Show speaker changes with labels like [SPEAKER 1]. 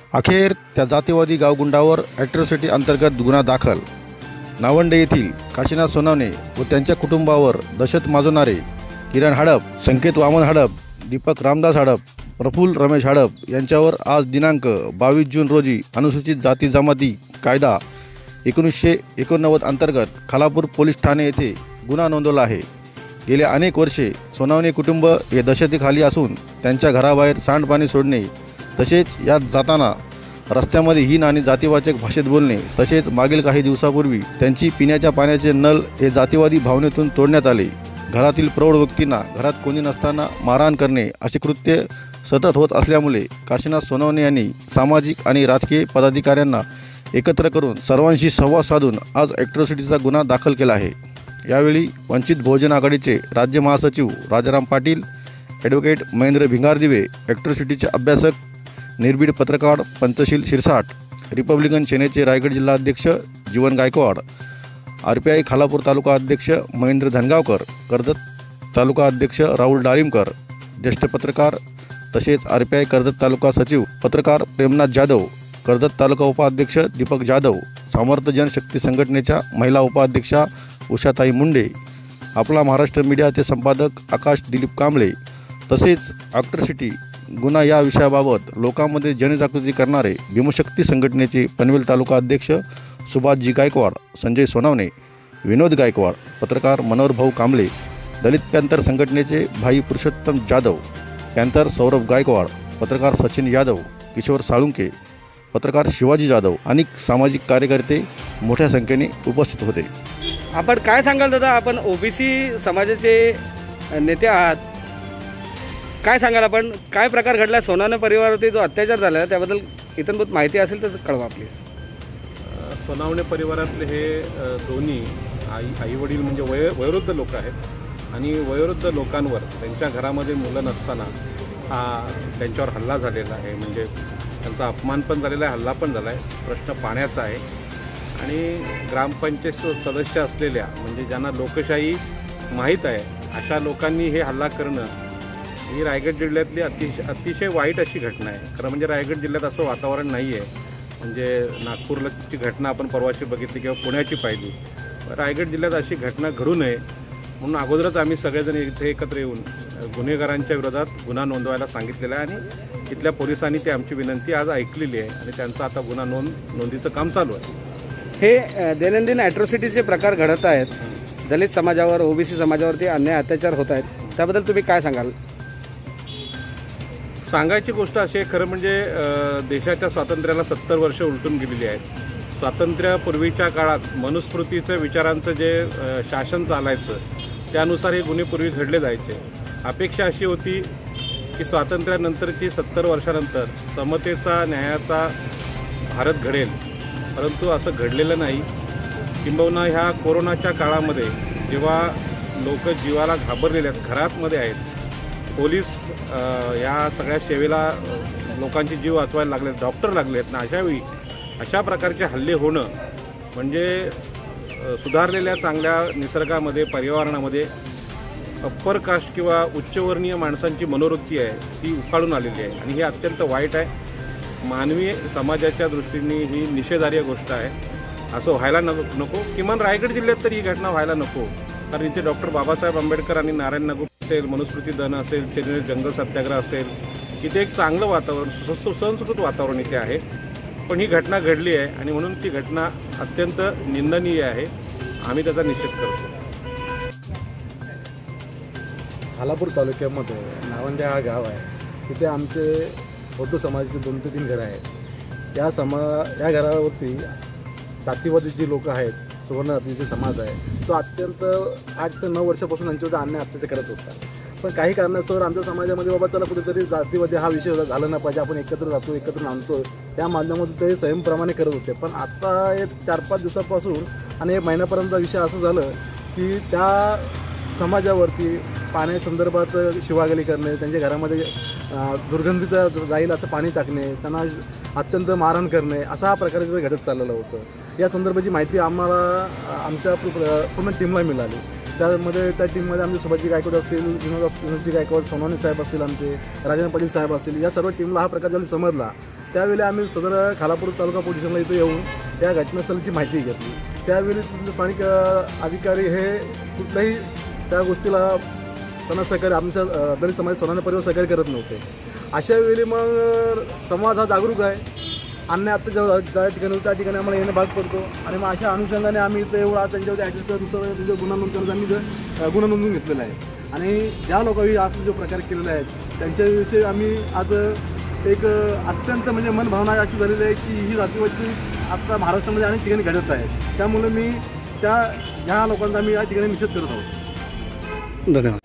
[SPEAKER 1] अखेर त्या जातीवादी गावगुंडावर ॲट्रॉसिटी अंतर्गत गुन्हा दाखल। नावंडे येथील काशीनाथ सोनवणे व त्यांच्या कुटुंबावर दहशत माजवणारे किरण हडप, संकेत वामन हडप, दीपक रामदास हडप, प्रफुल्ल रमेश हडप यांच्यावर आज दिनांक 22 जून रोजी अनुसूचित जाती जमाती कायदा 1989 अंतर्गत खालापूर पोलीस ठाणे येथे गुन्हा नोंदवला आहे। गेल्या अनेक वर्षे सोनवणे कुटुंब हे दहशतीखाली असून त्यांच्या घराबाहेर सांडपाणी सोडणे तसेच यात जाताना रस्त्यामध्ये हीन आणि जातीवाचक भाषेत बोलणे तसेच मागील काही दिवसापूर्वी त्यांची पिण्याच्या पाण्याचे नळ हे जातीवादी भावनेतून तोडण्यात आले। घरातील प्रौढ व्यक्तींना घरात कोणी नसताना मारहाण करणे असे कृत्य सतत होत असल्यामुळे काशीनाथ सोनवणे यांनी सामाजिक आणि राजकीय पदाधिकाऱ्यांना एकत्र करून सर्वांशी संवाद साधून आज ॲट्रॉसिटीचा गुन्हा दाखल केला आहे। यावेळी वंचित बहुजन आघाडीचे राज्य महासचिव राजाराम पाटील, ॲडव्होकेट महेंद्र भिंगारदिवे, ॲट्रॉसिटीचे अभ्यासक निर्भीड पत्रकार पंतशील शिरसाट, रिपब्लिकन सेनेचे रायगड जिल्हा अध्यक्ष जीवन गायकवाड, RPI खालापूर तालुका अध्यक्ष महेंद्र धनगावकर, कर्जत तालुका अध्यक्ष राहुल डाळिंबकर, ज्येष्ठ पत्रकार तसेच RPI कर्जत तालुका सचिव पत्रकार प्रेमनाथ जाधव, कर्जत तालुका उपाध्यक्ष दीपक जाधव, सामर्थ्य जनशक्ती संघटनेच्या महिला उपाध्यक्षा उषाताई मुंडे, आपला महाराष्ट्र मीडियाचे संपादक आकाश दिलीप कांबळे तसेच ॲट्रॉसिटी गुन्हा या विषयाबाबत लोकांमध्ये जनजागृती करणारे भीमशक्ती संघटनेचे पनवेल तालुका अध्यक्ष सुभाषजी गायकवाड, संजय सोनवणे, विनोद गायकवाड, पत्रकार मनोहर भाऊ कांबळे, दलित पॅंथर संघटनेचे भाई पुरुषोत्तम जाधव, पॅंथर सौरभ गायकवाड, पत्रकार सचिन यादव, किशोर साळुंके, पत्रकार शिवाजी जाधव आणि सामाजिक कार्यकर्ते मोठ्या संख्येने उपस्थित होते।
[SPEAKER 2] आपण काय सांगाल दादा, आपण OBC समाजाचे नेते आहात, काय सांगाल आपण, काय प्रकार घडला सोनवणे परिवारावरती जो अत्याचार झाला त्याबद्दल इतंभूत माहिती असेल तर कळवा प्लीज।
[SPEAKER 3] सोनवणे परिवारातले हे दोन्ही आई वडील म्हणजे वयोवृद्ध लोक आहेत आणि वयोवृद्ध लोकांवर त्यांच्या घरामध्ये मुलं नसताना हा त्यांच्यावर हल्ला झालेला आहे। म्हणजे त्यांचा अपमान पण झालेला आहे, हल्ला पण झाला आहे। प्रश्न पाण्याचा आहे आणि ग्रामपंचायत सदस्य असलेल्या म्हणजे ज्यांना लोकशाही माहीत आहे अशा लोकांनी हे हल्ला करणं ही रायगड जिल्ह्यातली अतिशय वाईट अशी घटना आहे। खरं म्हणजे रायगड जिल्ह्यात असं वातावरण नाही आहे। म्हणजे नागपूरची घटना आपण परवाची बघितली किंवा पुण्याची पाहिली, रायगड जिल्ह्यात अशी घटना घडू नये म्हणून अगोदरच आम्ही सगळेजण इथे एकत्र येऊन गुन्हेगारांच्या विरोधात गुन्हा नोंदवायला सांगितलेला आहे आणि इथल्या पोलिसांनी ती आमची विनंती आज ऐकलेली आहे आणि त्यांचं आता गुन्हा नोंदीचं काम चालू आहे।
[SPEAKER 2] हे दैनंदिन ॲट्रॉसिटीचे प्रकार घडत आहेत, दलित समाजावर OBC समाजावरती अन्याय अत्याचार होत आहेत, त्याबद्दल तुम्ही काय सांगाल?
[SPEAKER 3] सांगायची गोष्ट अशी आहे, खरं म्हणजे देशाच्या स्वातंत्र्याला 70 वर्ष उलटून गेलेली आहेत। स्वातंत्र्यापूर्वीच्या काळात मनुस्मृतीचं विचारांचं जे शासन चालायचं त्यानुसार हे गुन्हे पूर्वी घडले जायचे। अपेक्षा अशी होती की स्वातंत्र्यानंतरची 70 वर्षानंतर समतेचा न्यायाचा भारत घडेल, परंतु असं घडलेलं नाही। किंबहुना ह्या कोरोनाच्या काळामध्ये जेव्हा लोक जीवाला घाबरलेले आहेत, घरातमध्ये आहेत, पोलीस या सगळ्या सेवेला लोकांचे जीव वाचवायला लागले, डॉक्टर लागले आहेत ना, अशावेळी अशा प्रकारचे हल्ले होणं म्हणजे सुधारलेल्या चांगल्या निसर्गामध्ये पर्यावरणामध्ये अप्पर कास्ट किंवा उच्चवर्णीय माणसांची मनोवृत्ती आहे ती उफाळून आलेली आहे आणि हे अत्यंत वाईट आहे। मानवी समाजाच्या दृष्टीने ही निषेधार्ह गोष्ट आहे। असं व्हायला नको, किमान रायगड जिल्ह्यात तर ही घटना व्हायला नको, कारण इथे डॉक्टर बाबासाहेब आंबेडकर आणि नारायण नागू असेल, मनुस्मृती दहन असेल, चेन्नई जंगल सत्याग्रह असेल, इथे एक चांगलं वातावरण सुसंस्कृत वातावरण इथे आहे। पण ही घटना घडली आहे आणि म्हणून ती घटना अत्यंत निंदनीय आहे, आम्ही त्याचा निषेध करतो।
[SPEAKER 4] खालापूर तालुक्यामध्ये नावंडे हा गाव आहे, तिथे आमचे बौद्ध समाजाचे 2 ते 3 घरं आहेत। या घरावरती जातीवादी जी लोक आहेत, सुवर्ण जातीचे समाज आहे, तो अत्यंत 8 ते 9 वर्षापासून त्यांच्यावर अन्याय अत्याचार करत होता। पण काही कारणास्तव आमच्या समाजामध्ये बाबा चला कुठेतरी जातीवादी हा विषय झाला नाही पाहिजे, आपण एकत्र राहतो, एकत्र नांदतो, त्या माध्यमातून ते संयमप्रमाणे करत होते। पण आता एक 4-5 दिवसापासून आणि 1 महिन्यापर्यंत विषय असं झालं की त्या समाजावरती पाण्यासंदर्भात शिवागाली करणे, त्यांच्या घरामध्ये दुर्गंधीचं जाईल असं पाणी टाकणे, त्यांना अत्यंत मारहाण करणे, असा हा प्रकार तिथे घडत चाललेलं होतं। या संदर्भाची माहिती आम्हाला आमच्या पूर्ण टीमला मिळाली। त्यामध्ये त्या टीममध्ये आमचे सुभाषजी गायकवाड असतील, विनोदजी गायकवाड, सोनवणे साहेब असतील, आमचे राजाराम पाटील साहेब असतील, या सर्व टीमला हा प्रकार जरी समजला त्यावेळी आम्ही सदर खालापूर तालुका पोलीस स्टेशनला इथे येऊन या घटनास्थळाची माहिती घेतली. त्यावेळी तिथले स्थानिक अधिकारी हे कुठल्याही त्या गोष्टीला त्यांना सहकार्य आमच्या दलित समाज सोनाने परिवार सहकार्य करत नव्हते. अशा वेळी मग समाज हा जागरूक आहे. अन्याय अत्याचार ज्या ठिकाणी त्या ठिकाणी आम्हाला येणं भाग पडतो आणि मग अशा अनुषंगाने आम्ही इथे एवढा त्यांच्यावरती ॲक्टिव्हिटीनुसार त्यांच्या गुन्हा नोंद करत आम्ही गुन्हा नोंदवून घेतलेला आहे. आणि ज्या लोकांनी असं जो प्रकार केलेला आहे त्यांच्याविषयी आम्ही आज एक अत्यंत म्हणजे मनभावना अशी झालेली आहे की ही जातीवादी आता महाराष्ट्रामध्ये अनेक ठिकाणी घडत आहे. त्यामुळे मी ह्या लोकांचा आम्ही या ठिकाणी निषेध करत आहोत.
[SPEAKER 2] धन्यवाद.